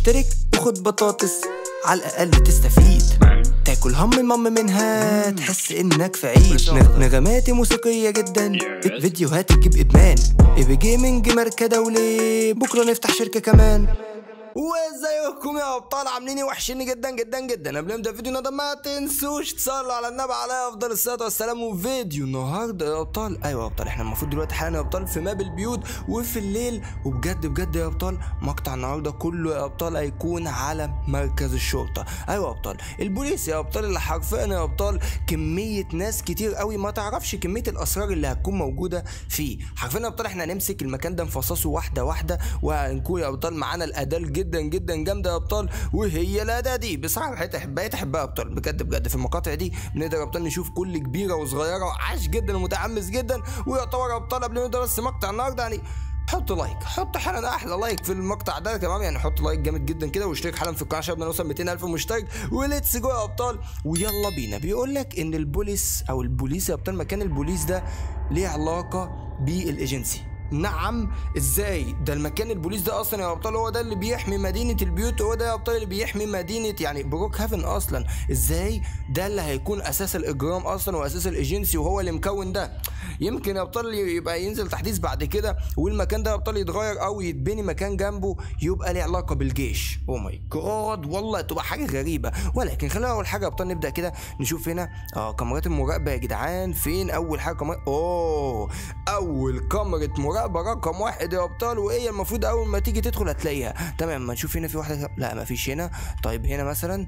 اشترك وخد بطاطس على الأقل تستفيد، تاكل هم منها تحس إنك في عيد. نغماتي موسيقية جدا، فيديوهات تجيب إدمان، إيبي جيمنج ماركة دولي، بكرة نفتح شركة كمان. وازيكم يا ابطال؟ عاملين ايه؟ وحشيني جدا جدا جدا. قبل ما نبدا الفيديو ده ما تنسوش تصلوا على النبي عليه افضل الصلاه والسلام. وفيديو النهارده يا ابطال، ايوه يا ابطال، احنا المفروض دلوقتي حالا يا ابطال في ماب البيوت وفي الليل، وبجد بجد يا ابطال مقطع النهارده كله يا ابطال هيكون على مركز الشرطه. ايوه يا ابطال، البوليس يا ابطال اللي حرفيا يا ابطال كميه ناس كتير قوي ما تعرفش كميه الاسرار اللي هتكون موجوده فيه. حرفيا يا ابطال احنا هنمسك المكان ده نفصصه واحده واحده، وهنكون يا ابطال معانا الاداه جدا جدا جامده يا ابطال، وهي الاداه دي بصراحه بقيت احبها يا ابطال بجد بجد. في المقاطع دي بنقدر يا ابطال نشوف كل كبيره وصغيره، وعاش جدا ومتحمس جدا. ويعتبر يا ابطال قبل ما نبدا بس مقطع النهارده يعني حط لايك، حط حالا احلى لايك في المقطع ده تمام، يعني حط لايك جامد جدا كده، واشترك حالا في القناه عشان نوصل 200,000 مشترك، وليتس جو يا ابطال. ويلا بينا. بيقول لك ان البوليس او البوليس يا ابطال، مكان البوليس ده ليه علاقه بالايجنسي. نعم، ازاي؟ ده المكان البوليس ده اصلا يا ابطال هو ده اللي بيحمي مدينه البيوت، هو ده يا ابطال اللي بيحمي مدينه يعني بروك هافن اصلا. ازاي ده اللي هيكون اساس الاجرام اصلا واساس الايجنسي، وهو اللي مكون ده؟ يمكن يا ابطال يبقى ينزل تحديث بعد كده والمكان ده يا ابطال يتغير او يتبني مكان جنبه يبقى له علاقه بالجيش. او ماي جاد، والله تبقى حاجه غريبه. ولكن خلينا اول حاجه يا ابطال نبدا كده نشوف هنا كاميرات المراقبه يا جدعان. فين اول حاجه؟ كاميرا اول كاميرا مراقبه رقم 1 يا ابطال، وهي المفروض اول ما تيجي تدخل هتلاقيها. تمام، ما نشوف هنا في واحده، لا ما فيش هنا. طيب هنا مثلا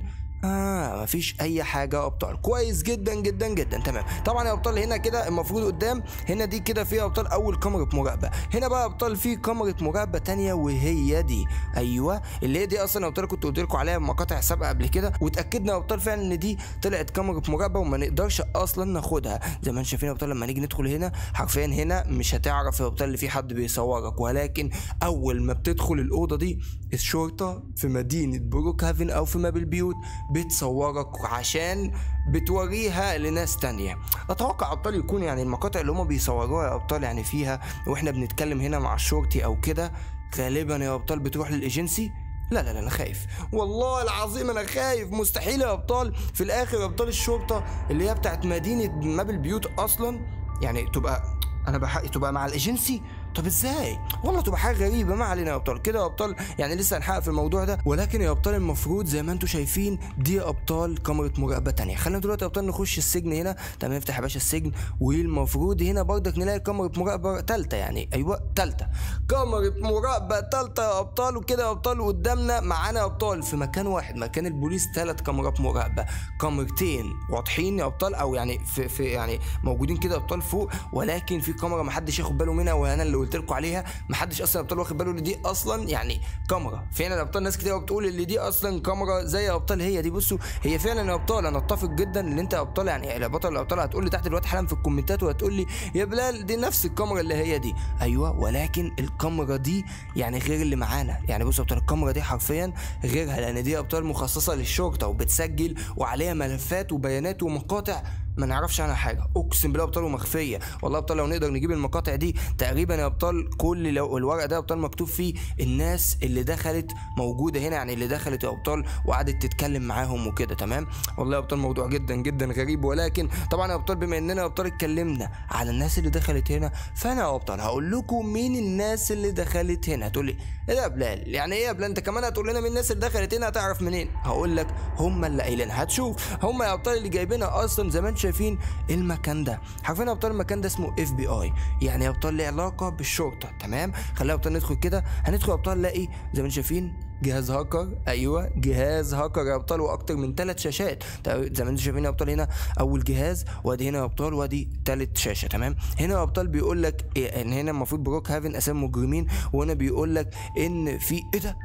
مفيش اي حاجه يا ابطال، كويس جدا جدا جدا. تمام، طبعا يا ابطال هنا كده المفروض قدام هنا دي كده فيها يا ابطال اول كاميرا مراقبه. هنا بقى يا ابطال في كاميرا مراقبه تانية، وهي دي، ايوه اللي هي دي اصلا يا ابطال كنت قلت لكم عليها مقاطع سابقه قبل كده، واتاكدنا يا ابطال فعلا ان دي طلعت كاميرا مراقبه وما نقدرش اصلا ناخدها. زي ما انتم شايفين يا ابطال لما نيجي ندخل هنا حرفيا هنا مش هتعرف يا ابطال اللي في حد بيصورك، ولكن اول ما بتدخل الاوضه دي الشرطه في مدينه بروك هافن او في ماب البيوت بتصورك عشان بتوريها لناس تانية. اتوقع ابطال يكون يعني المقاطع اللي هما بيصوروها يا ابطال يعني فيها واحنا بنتكلم هنا مع الشرطي او كده غالبا يا ابطال بتروح للايجنسي. لا انا خايف والله العظيم، انا خايف. مستحيل يا ابطال في الاخر يا ابطال الشرطه اللي هي بتاعت مدينه ماب البيوت اصلا يعني تبقى تبقى مع الايجنسي. طب ازاي؟ والله تبقى حاجه غريبه. ما علينا يا ابطال كده يا ابطال، يعني لسه هنحقق في الموضوع ده. ولكن يا ابطال المفروض زي ما انتم شايفين دي يا ابطال كاميرا مراقبه تانية. خلينا دلوقتي يا ابطال نخش السجن هنا. تمام، نفتح يا باشا السجن، والمفروض هنا برضك نلاقي كاميرا مراقبه ثالثه، يعني ايوه ثالثه، كاميرا مراقبه ثالثه يا ابطال. وكده يا ابطال قدامنا معانا يا ابطال في مكان واحد مكان البوليس 3 كاميرات مراقبه، كاميرتين واضحين يا ابطال او يعني في يعني موجودين كده يا ابطال فوق، ولكن في كاميرا ما حدش ياخد باله منها، وانا اللي قلت لكم عليها محدش اصلا ابطال واخد باله ان دي اصلا يعني كاميرا. فعلا يا ابطال ناس كتير بتقول ان دي اصلا كاميرا زي يا ابطال هي دي. بصوا هي فعلا يا ابطال، انا اتفق جدا ان انت يا ابطال يعني الابطال هتقول لي تحت دلوقتي حالا في الكومنتات وهتقول لي يا بلال دي نفس الكاميرا اللي هي دي. ايوه، ولكن الكاميرا دي يعني غير اللي معانا. يعني بصوا يا ابطال الكاميرا دي حرفيا غيرها، لان دي يا ابطال مخصصه للشرطه وبتسجل وعليها ملفات وبيانات ومقاطع ما نعرفش عنها حاجه، اقسم بالله ابطال ومخفيه. والله ابطال لو نقدر نجيب المقاطع دي تقريبا يا ابطال كل لو الورق ده يا ابطال مكتوب فيه الناس اللي دخلت موجوده هنا، يعني اللي دخلت يا ابطال وقعدت تتكلم معاهم وكده. تمام، والله يا ابطال موضوع جدا جدا غريب. ولكن طبعا يا ابطال بما اننا يا ابطال اتكلمنا على الناس اللي دخلت هنا، فانا يا ابطال هقول لكم مين الناس اللي دخلت هنا. هتقول لي ايه ده يا بلال؟ يعني ايه يا بلال انت كمان هتقول لنا مين الناس اللي دخلت هنا؟ هتعرف منين؟ هقول لك هم اللي قايلينها. هتشوف هم يا ابطال اللي جايبينها اصلا. زي ما انتم شايفين المكان ده حرفيا يا ابطال المكان ده اسمه FBI، يعني يا ابطال له علاقه بالشرطه. تمام، خلينا يا ابطال ندخل كده. هندخل يا ابطال نلاقي زي ما انتم شايفين جهاز هاكر. ايوه جهاز هاكر يا ابطال، واكتر من 3 شاشات. زي ما انتم شايفين يا ابطال هنا اول جهاز، وادي هنا يا ابطال وادي 3 شاشه. تمام، هنا يا ابطال بيقول لك ان هنا المفروض بروك هافن اسامي مجرمين، وهنا بيقول لك ان في ايه ده؟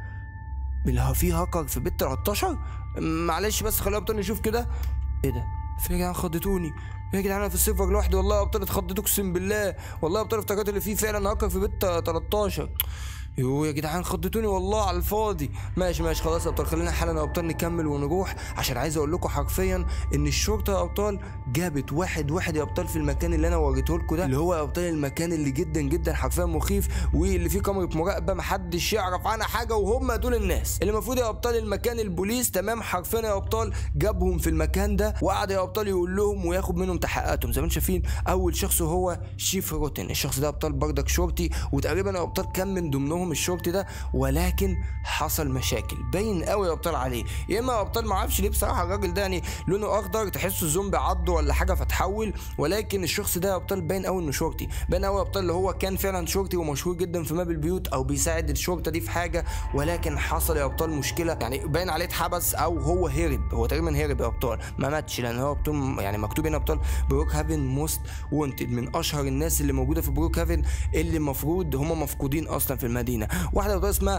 في هاكر في بيت 13. معلش بس خلينا يا ابطال نشوف كده. ايه ده؟ في يا جدعان خضتوني يا جدعان، انا في السيرفر لوحدي والله يا ابطال اتخضيت اقسم بالله. والله يا ابطال افتكرت اللي فيه فعلا هاكر في بيت 13. يا جدعان خضتوني والله على الفاضي. ماشي خلاص يا ابطال، خلينا حالا يا ابطال نكمل ونروح، عشان عايز اقول لكم حرفيا ان الشرطه يا ابطال جابت واحد يا ابطال في المكان اللي انا وريته لكم ده، اللي هو يا ابطال المكان اللي جدا حرفيا مخيف، واللي فيه كاميرا مراقبه محدش يعرف عنها حاجه، وهم دول الناس اللي المفروض يا ابطال المكان البوليس. تمام، حرفيا يا ابطال جابهم في المكان ده وقعد يا ابطال يقول لهم وياخد منهم تحقيقاتهم. زي ما انتم شايفين اول شخص هو شيف روتن، الشخص ده يا ابطال بردك شرطي، وتقريبا يا ابطال كان من ضمنهم الشرطي ده، ولكن حصل مشاكل باين قوي يا ابطال عليه. يا اما يا ابطال ما اعرفش ليه بصراحه الراجل ده يعني لونه اخضر، تحسه زومبي عضه ولا حاجه فتحول، ولكن الشخص ده يا ابطال باين قوي انه شرطي، باين قوي يا ابطال اللي هو كان فعلا شرطي ومشهور جدا في ماب البيوت او بيساعد الشرطه دي في حاجه، ولكن حصل يا ابطال مشكله، يعني باين عليه اتحبس او هو هرب، هو تقريبا هرب يا ابطال، ما ماتش، لان هو ابطال يعني مكتوب هنا ابطال بروك هافن موست وونتد، من اشهر الناس اللي موجوده في بروك هافن اللي المفروض هم مفقودين اصلا في المدينه. واحده يا ابطال اسمها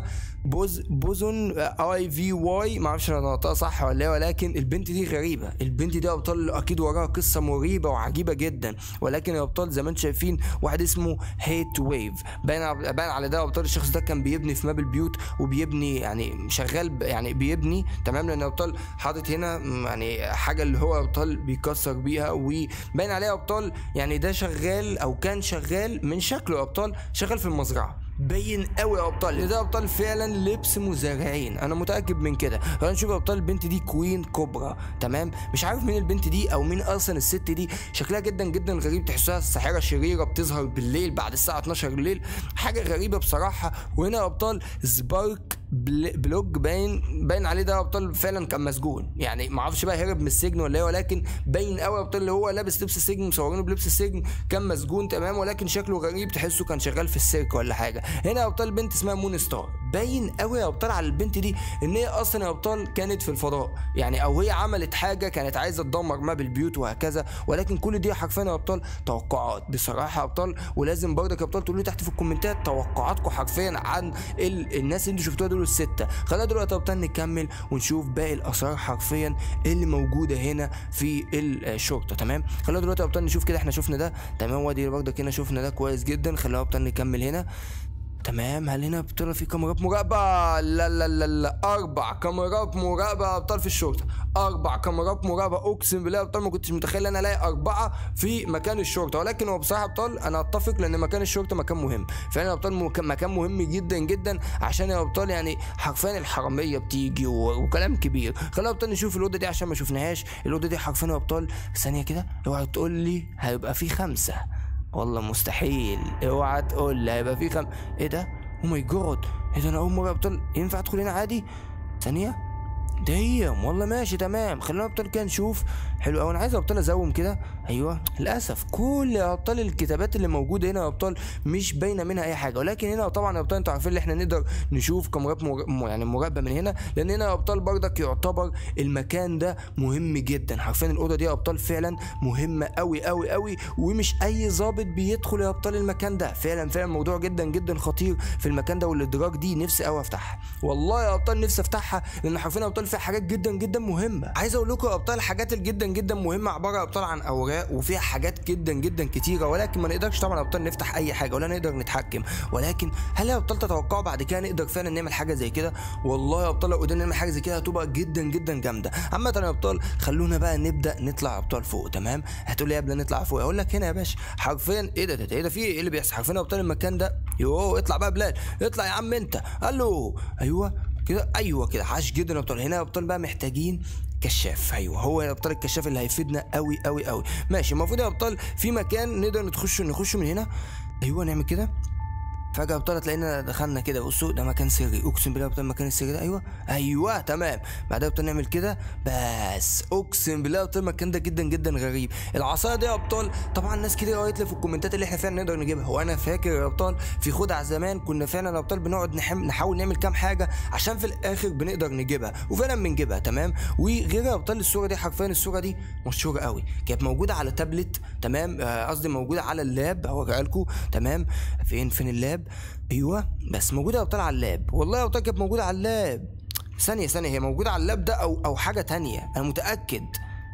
بوزون IVY، ما اعرفش انا نطقها صح ولا ايه، ولكن البنت دي غريبه، البنت دي يا ابطال اكيد وراها قصه مريبه وعجيبه جدا، ولكن يا ابطال زي ما انتم شايفين واحد اسمه هيت ويف، باين على ده يا ابطال الشخص ده كان بيبني في ماب البيوت، وبيبني يعني شغال يعني بيبني تمام، لان يا ابطال حاطط هنا يعني حاجه اللي هو يا ابطال بيكسر بيها، وباين عليه يا ابطال يعني ده شغال او كان شغال من شكله يا ابطال شغال في المزرعه، باين قوي يا ابطال ان ده ابطال فعلا لبس مزارعين، انا متاكد من كده. خلينا نشوف يا ابطال البنت دي كوين كوبرا، تمام، مش عارف مين البنت دي او مين اصلا الست دي، شكلها جدا غريب، تحسها ساحره شريره بتظهر بالليل بعد الساعه 12 بالليل، حاجه غريبه بصراحه. وهنا يا ابطال سبارك بلوج باين عليه ده يا ابطال فعلا كان مسجون، يعني ما اعرفش بقى هرب من السجن ولا ايه، ولكن باين قوي يا ابطال اللي هو لابس لبس السجن، مصورينه بلبس السجن، كان مسجون تمام، ولكن شكله غريب، تحسه كان شغال في السيرك ولا حاجه. هنا يا ابطال بنت اسمها مون ستار، باين قوي يا ابطال على البنت دي ان هي اصلا يا ابطال كانت في الفضاء، يعني او هي عملت حاجه كانت عايزه تدمر ماب البيوت وهكذا، ولكن كل دي حرفيا يا ابطال توقعات بصراحه يا ابطال، ولازم برضك يا ابطال تقولوا لي تحت في الكومنتات توقعاتكم حرفيا عن الناس اللي انتوا شفتوها دول السته. خلينا دلوقتي يا ابطال نكمل ونشوف باقي الاسرار حرفيا اللي موجوده هنا في الشرطه، تمام. خلينا دلوقتي يا ابطال نشوف كده، احنا شفنا ده تمام، وادي برضك هنا شفنا ده كويس جدا. خلينا يا ابطال نكمل هنا، تمام. هل هنا ابطال في كاميرات مراقبة؟ لا 4 كاميرات مراقبة يا ابطال في الشرطة، 4 كاميرات مراقبة، اقسم بالله يا ابطال ما كنتش متخيل ان انا الاقي 4 في مكان الشرطة، ولكن هو بصراحة يا ابطال انا اتفق، لان مكان الشرطة مكان مهم فعلا يا ابطال، مكان مهم جدا عشان يا ابطال يعني حرفيا الحرامية بتيجي وكلام كبير. خلينا يا ابطال نشوف الأوضة دي عشان ما شفناهاش، الأوضة دي حرفيا يا ابطال ثانية كده، اوعى تقول لي هيبقى في 5، والله مستحيل، اوعى تقول لي هيبقى في ايه ده؟ او ماي جاد، ايه ده؟ انا اول مره ابطال ينفع ادخل هنا عادي؟ ثانيه دايم والله، ماشي تمام. خلينا ابطال كده نشوف، حلو قوي. انا عايز ابطال ازوم كده، ايوه للاسف كل ابطال الكتابات اللي موجوده هنا يا ابطال مش باينه منها اي حاجه، ولكن هنا طبعا يا ابطال انتوا عارفين ان احنا نقدر نشوف كاميرات يعني مراقبه من هنا، لان هنا يا ابطال بردك يعتبر المكان ده مهم جدا، حرفيا الاوضه دي يا ابطال فعلا مهمه قوي، ومش اي ظابط بيدخل يا ابطال المكان ده، فعلا موضوع جدا خطير في المكان ده، والادراج دي نفسي قوي افتحها، والله يا ابطال نفسي افتحها، لان حرفيا يا ابطال فيها حاجات جدا مهمه. عايز اقول لكم يا ابطال الحاجات جدا مهمه عباره يا ابطال عن اوراق، وفيها حاجات جدا كتيره، ولكن ما نقدرش طبعا يا ابطال نفتح اي حاجه ولا نقدر نتحكم، ولكن هل يا ابطال تتوقعوا بعد كده نقدر فعلا نعمل حاجه زي كده؟ والله يا ابطال لو قدرنا نعمل حاجه زي كده هتبقى جدا جامده. عامه يا ابطال خلونا بقى نبدا نطلع يا ابطال فوق، تمام. هتقول لي يا ابني نطلع فوق، اقول لك هنا يا باشا حرفيا ايه ده في ايه اللي بيحصل؟ حرفيا يا ابطال المكان ده اطلع بقى بلال، اطلع يا عم انت، الو ايوه كده عاش جدا يا ابطال. هنا يا ابطال بقى محتاجين كشاف، ايوه هو يا ابطال الكشاف اللي هيفيدنا قوي ماشي. المفروض يا ابطال في مكان نقدر نخش من هنا، ايوه نعمل كده، فجأة يا ابطال هتلاقينا دخلنا كده، بصوا ده مكان سري، اقسم بالله يا ابطال المكان السري ده، ايوه تمام. بعدها يا ابطال نعمل كده بس، اقسم بالله يا ابطال المكان ده جدا غريب. العصايه دي يا ابطال طبعا ناس كتير قالت لي في الكومنتات اللي احنا فعلا نقدر نجيبها، وانا فاكر يا ابطال في خدعه زمان كنا فعلا يا ابطال بنقعد نحاول نعمل كام حاجه عشان في الاخر بنقدر نجيبها، وفعلا بنجيبها تمام. وغير يا ابطال الصوره دي، حرفيا الصوره دي مشهوره قوي، كانت موجوده على تابلت، تمام، قصدي موجوده على اللاب، هوريها لكم، تمام. فين اللاب؟ ايوه بس موجوده يا ابطال على اللاب، والله يا ابطال كانت موجوده على اللاب. ثانيه هي موجوده على اللاب ده او حاجه تانية، انا متاكد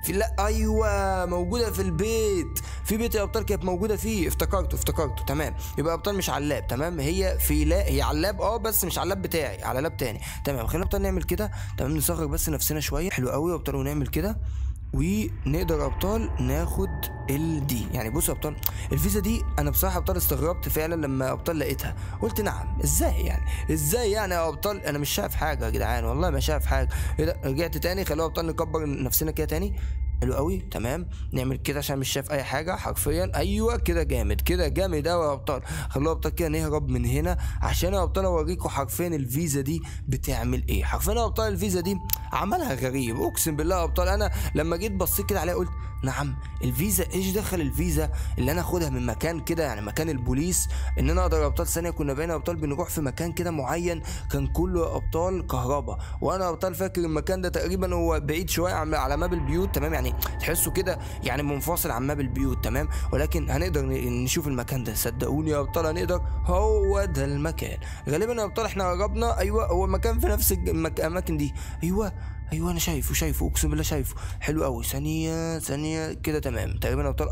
لا ايوه موجوده في البيت، في بيت يا ابطال كانت موجوده فيه. افتكرته تمام. يبقى ابطال مش على اللاب تمام، هي في لا هي على اللاب بس مش على اللاب بتاعي، على لاب تاني تمام. خلينا ابطال نعمل كده تمام، نصغر بس نفسنا شويه. حلو قوي يا ابطال، ونعمل كده ونقدر يا ابطال ناخد دي. يعني بصوا يا ابطال الفيزا دي انا بصراحه ابطال استغربت فعلا لما ابطال لقيتها، قلت نعم ازاي يعني يا ابطال انا مش شايف حاجه يا جدعان، والله ما شايف حاجه. ايه ده؟ رجعت تاني. خلونا ابطال نكبر نفسنا كده تاني. حلو قوي تمام، نعمل كده عشان مش شايف اي حاجه حرفيا. ايوه كده جامد، كده جامد قوي يا ابطال. خلونا ابطال كده نهرب من هنا عشان يا ابطال اوريكم حرفيا الفيزا دي بتعمل ايه. حرفيا يا ابطال الفيزا دي عملها غريب اقسم بالله يا ابطال. انا لما جيت بصيت كده عليها قلت نعم الفيزا ايش دخل الفيزا اللي انا اخدها من مكان كده، يعني مكان البوليس، ان انا اقدر يا ابطال ثانيه. كنا بقينا يا ابطال بنروح في مكان كده معين كان كله يا ابطال كهرباء، وانا يا ابطال فاكر المكان ده تقريبا هو بعيد شويه على ماب البيوت تمام، يعني تحسوا كده يعني منفصل عن ماب البيوت تمام. ولكن هنقدر نشوف المكان ده، صدقوني يا ابطال هنقدر. هو ده المكان غالبا يا ابطال، احنا قربنا. ايوه هو المكان في نفس الاماكن دي. ايوه انا شايفه اقسم بالله شايفه. حلو قوي، ثانيه كده تمام تقريبا يا ابطال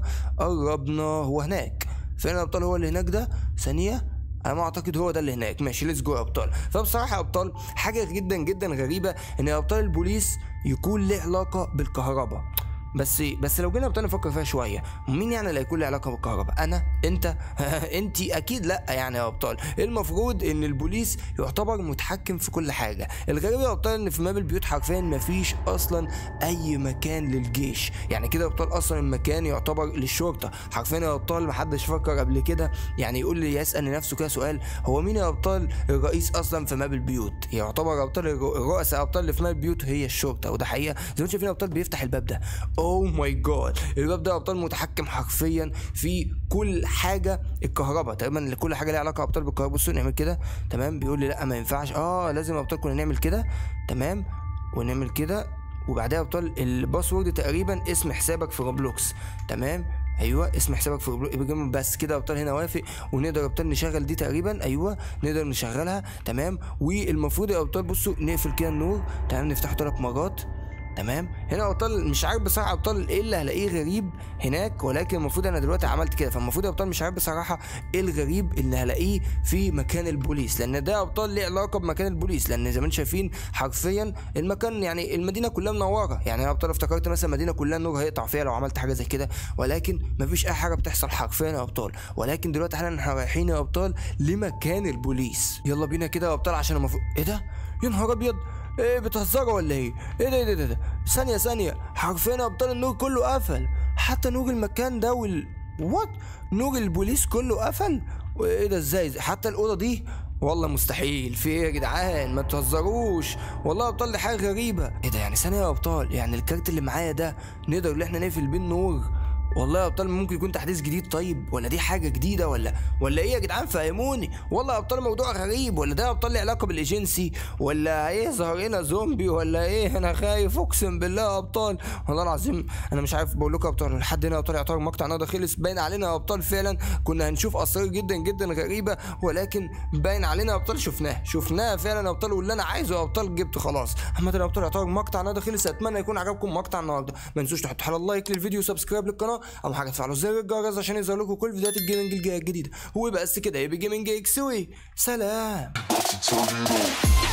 قربنا. هو هناك فين يا ابطال؟ هو اللي هناك ده. ثانيه انا ما اعتقد هو ده اللي هناك. ماشي ليتس جو يا ابطال. فبصراحه يا ابطال حاجه جدا غريبه ان يا ابطال البوليس يكون له علاقه بالكهرباء. بس لو جينا ابطال نفكر فيها شويه، مين يعني اللي هيكون له علاقه بالكهرباء؟ انا؟ انت؟ انت اكيد لا يعني يا ابطال. المفروض ان البوليس يعتبر متحكم في كل حاجه. الغريب يا ابطال ان في ماب البيوت حرفيا مفيش اصلا اي مكان للجيش، يعني كده يا ابطال اصلا المكان يعتبر للشرطه حرفيا يا ابطال. محدش فكر قبل كده يعني يقول لي يسال لنفسه كده سؤال، هو مين يا ابطال الرئيس اصلا في ماب البيوت؟ يعتبر يا ابطال الرؤساء ابطال اللي في ماب البيوت هي الشرطه، وده حقيقه زي ما انتم شايفين يا ابطال. بيفتح الباب ده، اوه ماي جاد، الباب ده يا ابطال متحكم حرفيا في كل حاجه الكهرباء تقريبا، كل حاجه ليها علاقه ابطال بالكهرباء. بصوا نعمل كده تمام، بيقول لي لا ما ينفعش. لازم يا ابطال كنا نعمل كده تمام، ونعمل كده وبعدها يا ابطال الباسورد تقريبا اسم حسابك في روبلوكس تمام. ايوه اسم حسابك في روبلوكس بس كده يا ابطال. هنا وافق ونقدر يا ابطال نشغل دي تقريبا. ايوه نقدر نشغلها تمام. والمفروض يا ابطال بصوا نقفل كده النور تمام، نفتحه 3 مرات تمام. هنا يا ابطال مش عارف بصراحه يا ابطال ايه اللي هلاقيه غريب هناك، ولكن المفروض انا دلوقتي عملت كده، فالمفروض يا ابطال مش عارف بصراحه ايه الغريب اللي هلاقيه في مكان البوليس، لان ده يا ابطال ليه علاقه بمكان البوليس. لان زي ما انتم شايفين حرفيا المكان يعني المدينه كلها منوره، يعني يا ابطال افتكرت مثلا المدينه كلها النور هيقطع فيها لو عملت حاجه زي كده، ولكن مفيش اي حاجه بتحصل حرفيا يا ابطال. ولكن دلوقتي احنا رايحين يا ابطال لمكان البوليس. يلا بينا كده يا ابطال عشان المفروض. ايه ده؟ يا نهار ابيض، ايه بتهزروا ولا ايه؟ ايه ده؟ ثانية حرفيا يا ابطال النور كله قفل، حتى نور المكان ده وات؟ نور البوليس كله قفل؟ وايه ده ازاي؟ حتى الأوضة دي؟ والله مستحيل. في ايه يا جدعان؟ ما تهزروش والله يا ابطال، دي حاجة غريبة. ايه ده؟ يعني ثانية يا ابطال، يعني الكارت اللي معايا ده نقدر ان احنا نقفل بيه النور؟ والله يا ابطال ممكن يكون تحديث جديد طيب، ولا دي حاجه جديده ولا ايه يا جدعان؟ فهموني والله يا ابطال موضوع غريب. ولا ده يا ابطال له علاقه بالايجنسي، ولا ايه ظهر لنا زومبي ولا ايه؟ انا خايف اقسم بالله يا ابطال، والله العظيم انا مش عارف. بقول لكم يا ابطال لحد هنا يا ابطال يعتبر المقطع النهارده خلص. باين علينا يا ابطال فعلا كنا هنشوف اسرار جدا غريبه، ولكن باين علينا يا ابطال شفناها فعلا يا ابطال، واللي انا عايزه يا ابطال جبته خلاص. عامه يا ابطال يعتبر المقطع النهارده خلص. اتمنى يكون عجبكم مقطع النهارده. ما تنسوش تحطوا على اللايك للفيديو وسبسكرايب للقناه، او حاجه تفعلوا زر الجرس عشان يظهر لكم كل فيديوهات الجيمنج الجديده. هو بس كده يبقى جيمنج اكسوي. سلام.